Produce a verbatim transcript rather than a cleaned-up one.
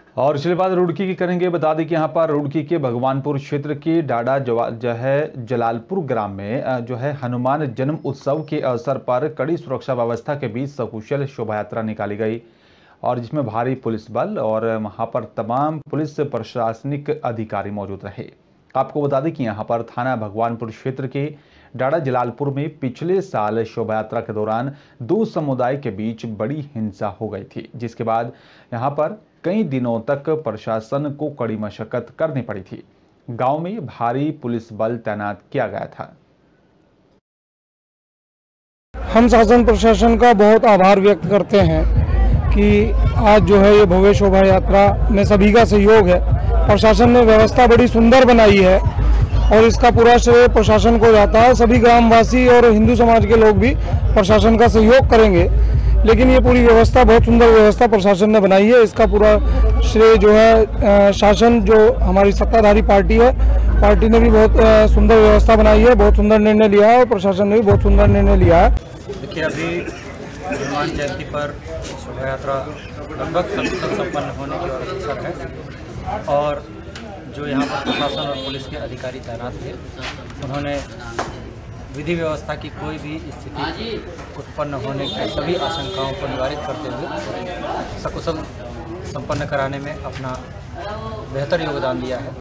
और इसके बाद रुड़की की करेंगे। बता दें कि यहाँ पर रुड़की के भगवानपुर क्षेत्र के डाडा जो है जलालपुर ग्राम में जो है हनुमान जन्म उत्सव के अवसर पर कड़ी सुरक्षा व्यवस्था के बीच सकुशल शोभा यात्रा निकाली गई और जिसमें भारी पुलिस बल और वहां पर तमाम पुलिस प्रशासनिक अधिकारी मौजूद रहे। आपको बता दें कि यहाँ पर थाना भगवानपुर क्षेत्र के डाडा जलालपुर में पिछले साल शोभा यात्रा के दौरान दो समुदाय के बीच बड़ी हिंसा हो गई थी, जिसके बाद यहाँ पर कई दिनों तक प्रशासन को कड़ी मशक्कत करनी पड़ी थी। गांव में भारी पुलिस बल तैनात किया गया था। हम शासन प्रशासन का बहुत आभार व्यक्त करते हैं कि आज जो है ये भव्य शोभा यात्रा में सभी का सहयोग है। प्रशासन ने व्यवस्था बड़ी सुंदर बनाई है और इसका पूरा श्रेय प्रशासन को जाता है। सभी ग्रामवासी और हिंदू समाज के लोग भी प्रशासन का सहयोग करेंगे, लेकिन ये पूरी व्यवस्था बहुत सुंदर व्यवस्था प्रशासन ने बनाई है। इसका पूरा श्रेय जो है शासन, जो हमारी सत्ताधारी पार्टी है, पार्टी ने भी बहुत सुंदर व्यवस्था बनाई है, बहुत सुंदर निर्णय लिया है और प्रशासन ने भी बहुत सुंदर निर्णय लिया है। देखिए, अभी हनुमान जयंती पर शोभा यात्रा लगभग सकुशल संपन्न होने की ओर अग्रसर है और जो यहाँ पर प्रशासन और पुलिस के अधिकारी तैनात थे, उन्होंने विधि व्यवस्था की कोई भी स्थिति उत्पन्न होने की सभी आशंकाओं को निवारित करते हुए सकुशल संपन्न कराने में अपना बेहतर योगदान दिया है।